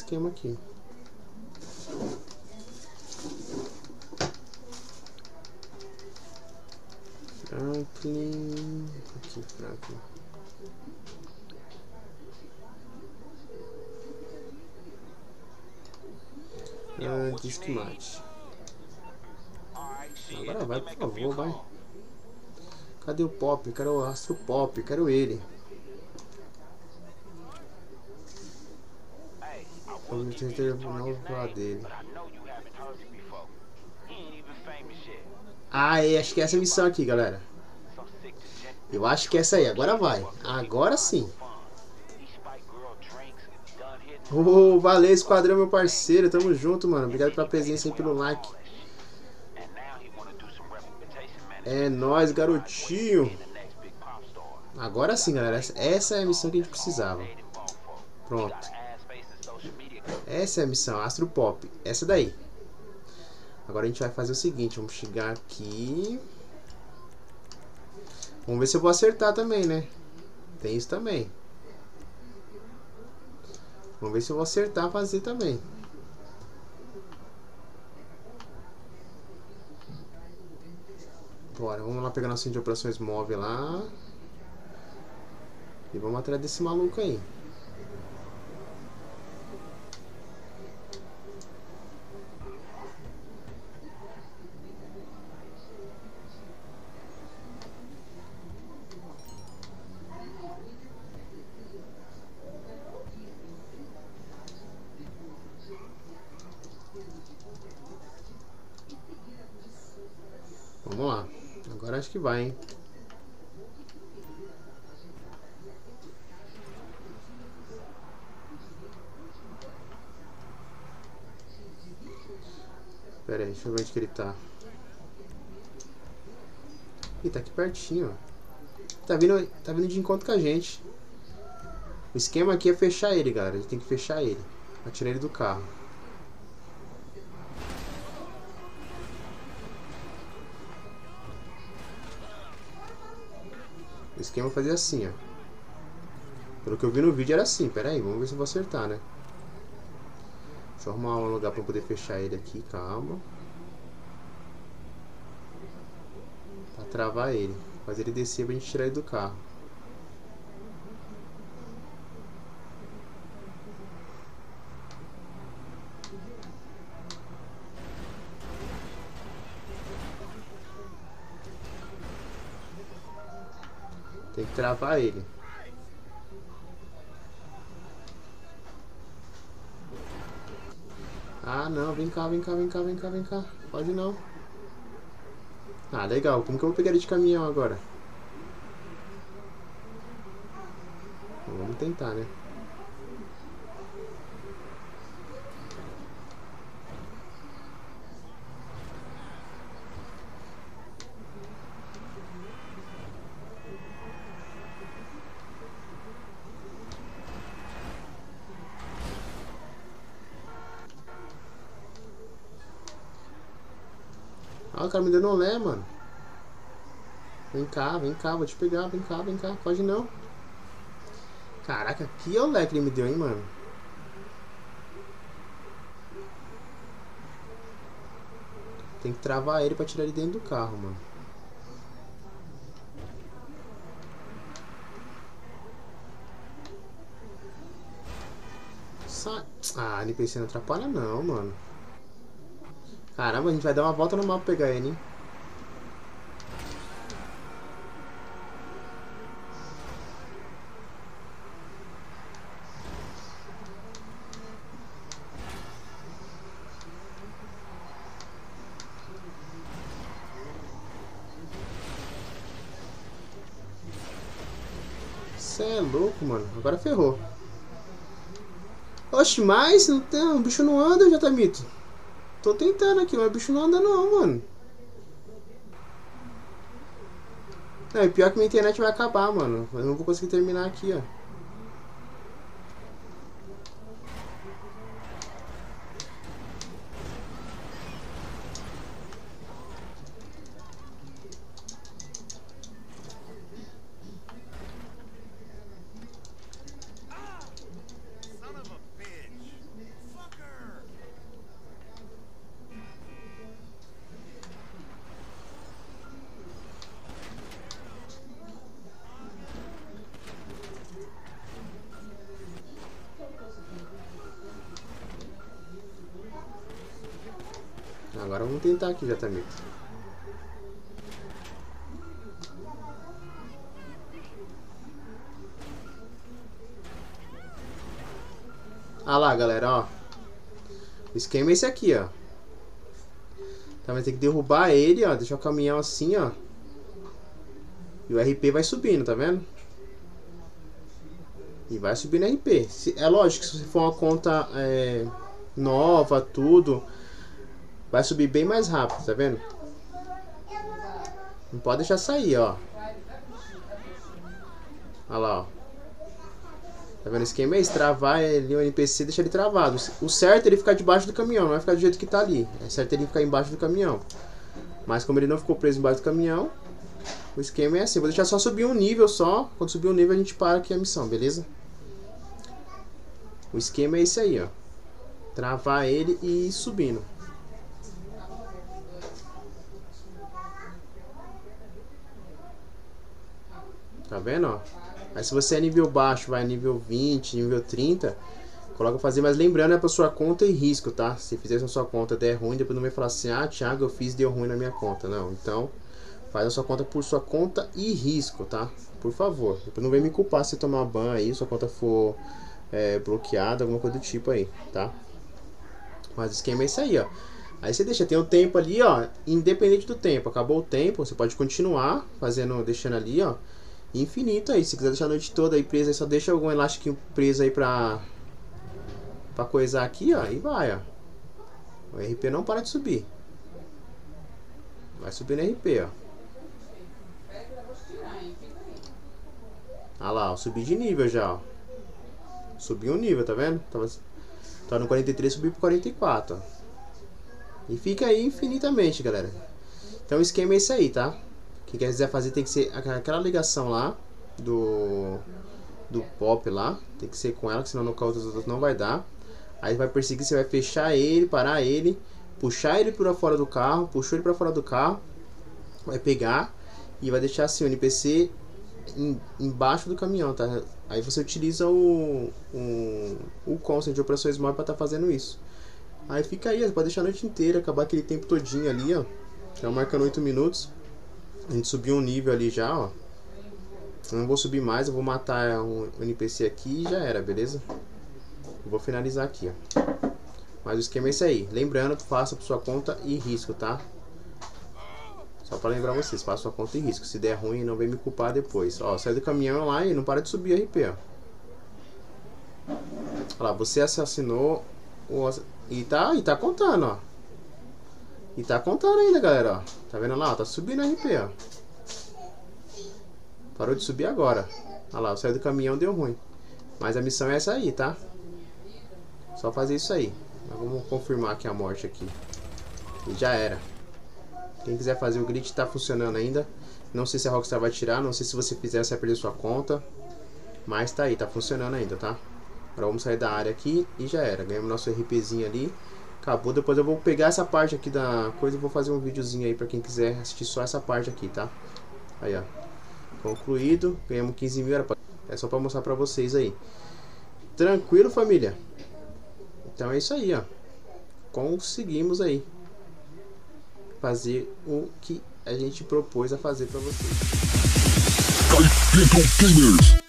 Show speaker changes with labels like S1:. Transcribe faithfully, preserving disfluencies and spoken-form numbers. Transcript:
S1: esquema aqui. Franklin... Aqui, Franklin. Ah, diz que mate. Agora vai, por favor, vai. Cadê o Pop? Quero o Astro Pop, quero ele. Vamos tentar novo dele. Ah, é, acho que é essa missão aqui, galera. Eu acho que é essa aí, agora vai. Agora sim. Oh, valeu, esquadrão, meu parceiro. Tamo junto, mano. Obrigado pela presença aí, pelo like. É nóis, garotinho. Agora sim, galera. Essa é a missão que a gente precisava. Pronto. Essa é a missão, Astro Pop. Essa daí. Agora a gente vai fazer o seguinte. Vamos chegar aqui. Vamos ver se eu vou acertar também, né? Tem isso também. Vamos ver se eu vou acertar fazer também. Bora, vamos lá pegar nosso centro de operações móvel lá. E vamos atrás desse maluco aí. Vamos lá. Agora acho que vai, hein? Pera aí, deixa eu ver onde que ele tá. Ih, tá aqui pertinho, ó. Tá vindo, tá vindo de encontro com a gente. O esquema aqui é fechar ele, galera. A gente tem que fechar ele. Atirar ele do carro. O esquema é fazer assim, ó. Pelo que eu vi no vídeo era assim. Pera aí, vamos ver se eu vou acertar, né? Deixa eu arrumar um lugar pra poder fechar ele aqui. Calma. Pra travar ele. Fazer ele descer pra gente tirar ele do carro. Tem que travar ele. Ah, não. Vem cá, vem cá, vem cá, vem cá, vem cá. Pode não. Ah, legal. Como que eu vou pegar ele de caminhão agora? Vamos tentar, né? Ah, o cara me deu no lé, mano. Vem cá, vem cá, vou te pegar, vem cá, vem cá. Pode não. Caraca, que olé que ele me deu, hein, mano. Tem que travar ele pra tirar ele dentro do carro, mano. Sai. Ah, N P C não atrapalha não, mano. Caramba, a gente vai dar uma volta no mapa pra pegar ele, hein. Cê é louco, mano. Agora ferrou. Oxe, mas não tem, o bicho não anda, Jatamito. Tô tentando aqui, mas o bicho não anda não, mano. Não, e pior que minha internet vai acabar, mano. Eu não vou conseguir terminar aqui, ó. vamos tentar aqui, Jatamito. Ah lá, galera, ó. O esquema é esse aqui, ó. Então vai ter que derrubar ele, ó. Deixar o caminhão assim, ó. E o R P vai subindo, tá vendo? E vai subindo R P. É lógico que se for uma conta é, nova, tudo, vai subir bem mais rápido, tá vendo? Não pode deixar sair, ó. Olha lá, ó. Tá vendo? O esquema é esse, travar ele, o N P C, deixa ele travado. O certo é ele ficar debaixo do caminhão, não vai ficar do jeito que tá ali. É certo ele ficar embaixo do caminhão. Mas como ele não ficou preso embaixo do caminhão, o esquema é assim. Vou deixar só subir um nível só. Quando subir um nível a gente para aqui a missão, beleza? O esquema é esse aí, ó. Travar ele e ir subindo. Tá vendo, ó? Aí se você é nível baixo, vai nível vinte, nível trinta, coloca fazer, mas lembrando é pra sua conta e risco, tá? Se fizer na sua conta der ruim, depois não vai falar assim, ah, Thiago, eu fiz deu ruim na minha conta. Não, então faz a sua conta por sua conta e risco, tá? Por favor, depois não vem me culpar se tomar ban aí, sua conta for é, bloqueada, alguma coisa do tipo aí, tá? Mas o esquema é isso aí, ó. Aí você deixa, tem o tempo ali, ó, independente do tempo, acabou o tempo, você pode continuar fazendo, deixando ali, ó, infinito aí. Se quiser deixar a noite toda aí presa, aí só deixa algum elástico preso aí pra pra coisar aqui, ó, e vai, ó. O R P não para de subir. Vai subir no R P, ó. Ah lá, ó, subi de nível já, ó. Subi um nível, tá vendo? Tava, tava no quarenta e três, subi pro quarenta e quatro, ó. E fica aí infinitamente, galera. Então o esquema é esse aí, tá? Quem quiser fazer tem que ser aquela ligação lá do do pop lá, tem que ser com ela, que senão no caso dos outros não vai dar. Aí vai perseguir, você vai fechar ele, parar ele, puxar ele para fora do carro, puxou ele para fora do carro, vai pegar e vai deixar assim o N P C em, embaixo do caminhão, tá? Aí você utiliza o o, o concept de operações móveis para estar tá fazendo isso. Aí fica aí, você pode deixar a noite inteira, acabar aquele tempo todinho ali, ó. Já marcando oito minutos. A gente subiu um nível ali já, ó. Eu não vou subir mais, eu vou matar um N P C aqui e já era, beleza? Eu vou finalizar aqui, ó. Mas o esquema é esse aí. Lembrando, faça por sua conta e risco, tá? Só pra lembrar vocês, faça sua conta e risco. Se der ruim, não vem me culpar depois. Ó, sai do caminhão lá e não para de subir R P, ó. Olha lá, você assassinou o... E tá, e tá contando, ó. E tá contando ainda, galera, ó. Tá vendo lá, ó? Tá subindo R P, ó. Parou de subir agora. Olha lá, saiu do caminhão, deu ruim. Mas a missão é essa aí, tá? Só fazer isso aí. Mas vamos confirmar aqui a morte aqui. E já era. Quem quiser fazer o glitch tá funcionando ainda. Não sei se a Rockstar vai tirar. Não sei se você fizer, você vai perder sua conta. Mas tá aí, tá funcionando ainda, tá? Agora vamos sair da área aqui e já era. Ganhamos nosso RPzinho ali. Acabou. Depois eu vou pegar essa parte aqui da coisa e vou fazer um videozinho aí pra quem quiser assistir só essa parte aqui, tá? Aí, ó. Concluído. Ganhamos quinze mil. É só pra mostrar pra vocês aí. Tranquilo, família? Então é isso aí, ó. Conseguimos aí fazer o que a gente propôs a fazer pra vocês.